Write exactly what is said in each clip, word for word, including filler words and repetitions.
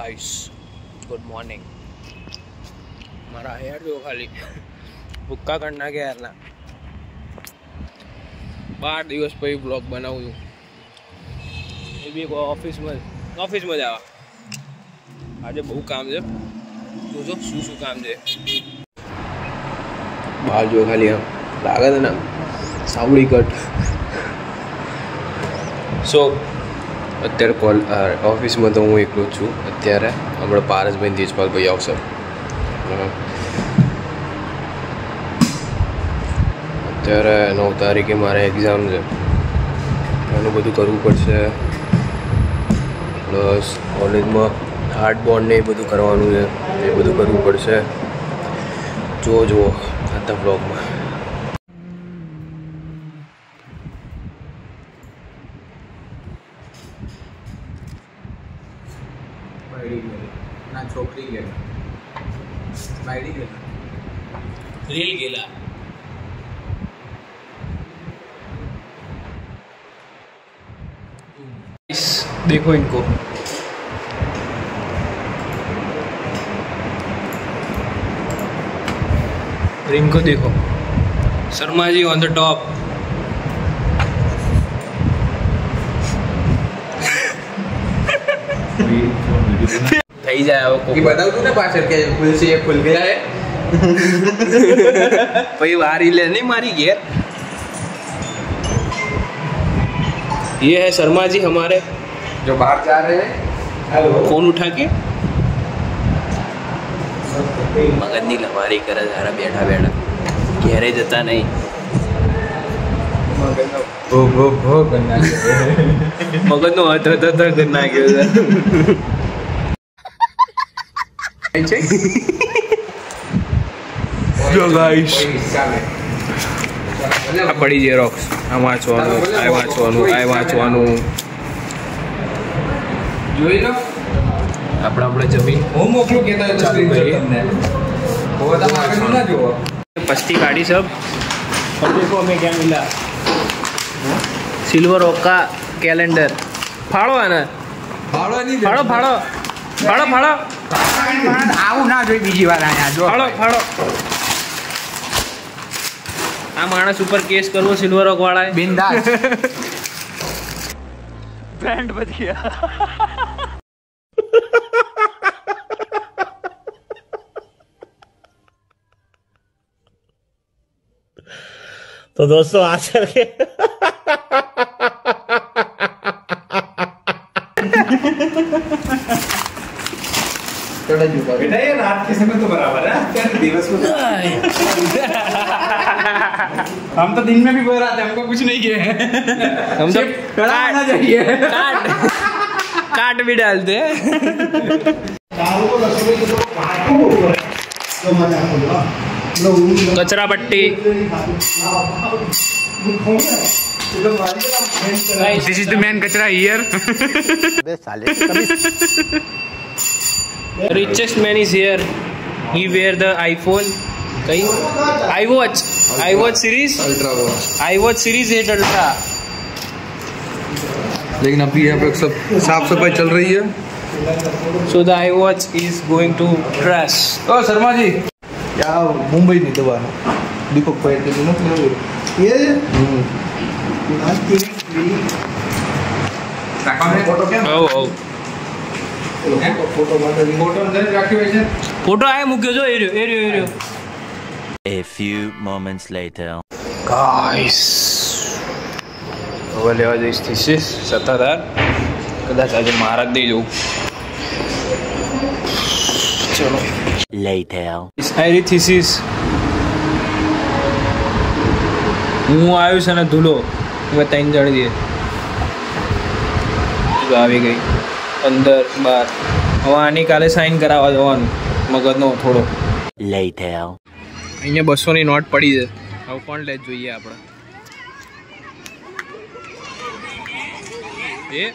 Guys good morning. मारा यार जो खाली भुक्का करना के यार ना बार दिवस पे ब्लॉग बनाऊँ ये भी ऑफिस में ऑफिस में जावा आज बहुत काम है जो जो शू शू काम है बाहर जो खाली हम लागत है ना सावड़ी कट सो અત્યારે કોલ ઓફિસમાં તો હું એકલો જ છું અત્યારે હમણાં પારસભાઈ તેજપાલભાઈ આવશે અત્યારે નવ તારીખે મારે એક્ઝામ છે એનું બધું કરવું પડશે પ્લસ કોલેજમાં હાર્ડ બોન્ડ ને એ બધું કરવાનું છે એ બધું કરવું પડશે જો જુઓ આજના બ્લોગમાં ना छोकरी गेला बायडी गेला रील गेला देखो इनको इनको देखो Sharma ji on the top થઈ જાય હવે बताओ तू ना पाछળ કે ફૂલ છે એક ફૂલ ગયા है भाई वारी ले नहीं मारी घेर ये है शर्मा जी हमारे जो बाहर जा रहे हैं हेलो फोन उठा के मगन नी लवारी करे जरा बैठा बैठा घेरे जता नहीं मगन भो भो भो करना मगन नो हत हत हत करना गयो જો ગાઈસ આ પડી ઝેરોક્સ આ વાંચવાનું આ વાંચવાનું આ વાંચવાનું જોઈ લો આપણે આપણે જમીન હું મોકલું કેતા ચાલુ કરી ને वो तो आगे ना जो पस्ती गाड़ी सब और देखो हमें क्या मिला सिल्वर ओक का कैलेंडर फाड़ो है ना फाड़ो नहीं फाड़ो फाड़ो फाड़ो फाड़ो આવું ના જોઈ બીજી વાર આયા જો फाड़ो फाड़ो આ માણસ ઉપર કેસ કરવો સિલ્વર ઓક વાળા બિંદાસ ब्रांड बच गया तो दोस्तों आज करके थोड़ा जुड़ा बेटा ये रात के समय तो बराबर है क्या दिवस को हम तो दिन में भी बोल रहे थे हमको कुछ नहीं किए हम तो कड़ा आना चाहिए काट काट भी डालते हैं कचरा पट्टी दिस इज द मैन कचरा here richest man is here he wear the iPhone कहीं iWatch iWatch series ultra watch iWatch series eight ultra लेकिन अभी यहाँ पे सब साफ सफाई चल रही है so the iWatch is going to trash ओ शर्मा जी क्या मुंबई नहीं दोबारा दीपक भाई के दिन ये फोटो क्या oh oh फोटो फोटो अंदर रखी हुई है फोटो आए मुक्यो जो एरियो एरियो एरियो A few moments later. Guys હવે લેવા જઈશ થીસીસ સત્તાધાર કદાચ આજે મારા જ દઈ જવું ચલો Later. ઇસ આયરી થીસીસ હું આવ્યું છે ને ધૂલો હવે ત્રણ જણ દે આવી ગઈ અંદર બાર હવે આની કાલે સાઈન કરાવવા જવાનું મગજનો થોડો Later. અહીંયા બસોની નોટ પડી છે હવે કોણ લે જોઈએ આપણે એ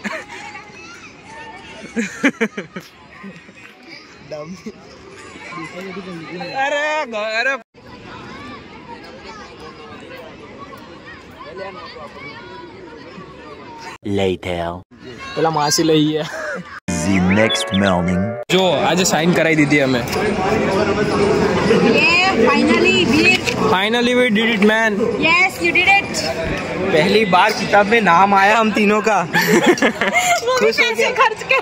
અરે અરે Later. પેલા માસી લઈ ગયા The next morning. જો આજે સાઇન કરાવી દીધી અમે. Yeah, finally did. Finally we did it man. Yes, you did it. पहली बार किताब में नाम आया हम तीनों का. वो भी पैसे खर्च के.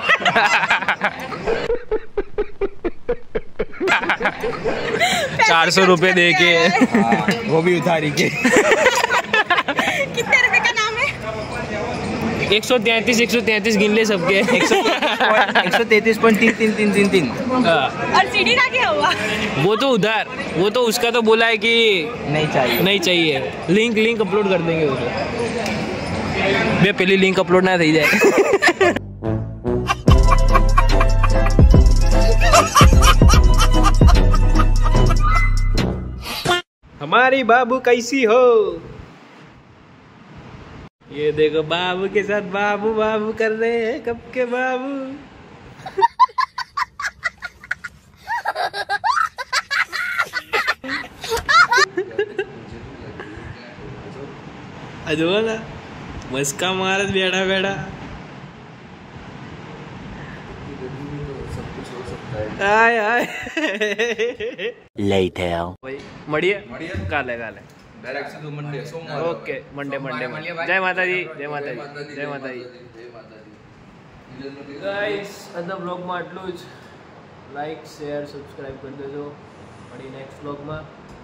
चार सौ रुपए दे के. वो भी उधारी के. कितने रुपए का नाम है? एक सौ तैंतीस एक सौ तैंतीस गिन ले सबके. एक सौ तैतीस पॉइंट तीन तीन तीन तीन तीन. और सीडी का क्या हुआ? वो तो उधर, वो तो उसका तो बोला है कि नहीं चाहिए. नहीं चाहिए. लिंक लिंक अपलोड कर देंगे उसे. बे पहली लिंक अपलोड ना થઈ જાય. हमारी बाबू कैसी हो? ये देखो बाबू के साथ बाबू बाबू कर रहे हैं कब के बाबू. अजो ना मस्का मारत बेड़ा बेड़ा. आय आय. Later. भाई मड़िए काले काले. डायरेक्ट से तो मंडे सोमवार. Okay Monday Monday. जय माता दी जय माता दी जय माता दी. ગાઈસ આજના બ્લોગમાં આટલું જ. લાઈક શેર સબસ્ક્રાઇબ કરી દેજો. મળી નેક્સ્ટ બ્લોગમાં.